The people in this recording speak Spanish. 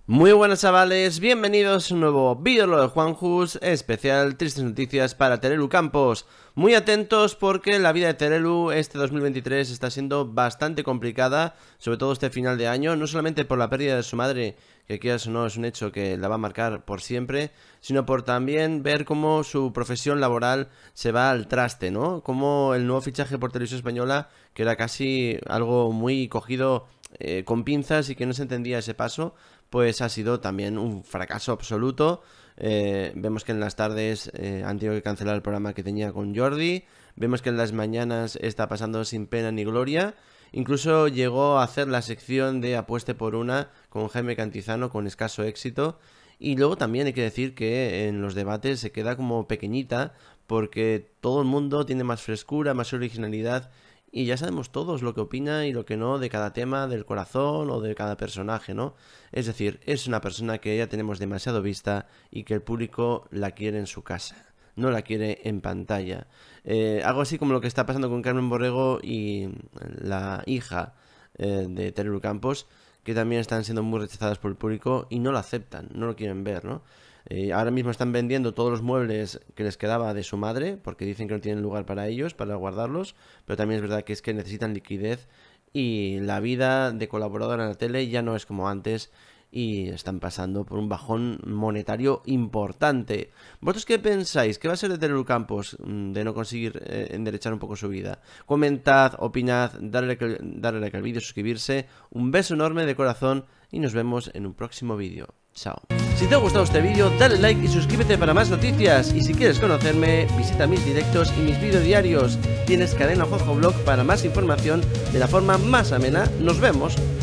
Muy buenas chavales, bienvenidos a un nuevo vídeo de Juanjus especial tristes noticias para Terelu Campos. Muy atentos porque la vida de Terelu este 2023 está siendo bastante complicada, sobre todo este final de año, no solamente por la pérdida de su madre, que quieras o no es un hecho que la va a marcar por siempre, sino por también ver cómo su profesión laboral se va al traste, ¿no? Como el nuevo fichaje por Televisión Española, que era casi algo muy cogido con pinzas y que no se entendía ese paso, pues ha sido también un fracaso absoluto. Vemos que en las tardes han tenido que cancelar el programa que tenía con Jordi. Vemos que en las mañanas está pasando sin pena ni gloria. Incluso llegó a hacer la sección de Apueste por una con Jaime Cantizano con escaso éxito. Y luego también hay que decir que en los debates se queda como pequeñita porque todo el mundo tiene más frescura, más originalidad. Y ya sabemos todos lo que opina y lo que no de cada tema, del corazón o de cada personaje, ¿no? Es decir, es una persona que ya tenemos demasiado vista y que el público la quiere en su casa, no la quiere en pantalla. Algo así como lo que está pasando con Carmen Borrego y la hija de Terelu Campos, que también están siendo muy rechazadas por el público y no lo aceptan, no lo quieren ver, ¿no? Ahora mismo están vendiendo todos los muebles que les quedaba de su madre, porque dicen que no tienen lugar para ellos, para guardarlos, pero también es verdad que es que necesitan liquidez y la vida de colaboradora en la tele ya no es como antes y están pasando por un bajón monetario importante. ¿Vosotros qué pensáis? ¿Qué va a ser de Terelu Campos de no conseguir enderechar un poco su vida? Comentad, opinad, darle like al vídeo, suscribirse. Un beso enorme de corazón y nos vemos en un próximo vídeo. Chao. Si te ha gustado este vídeo, dale like y suscríbete para más noticias. Y si quieres conocerme, visita mis directos y mis vídeos diarios. Tienes Cadena Juanjo Blog para más información de la forma más amena. Nos vemos.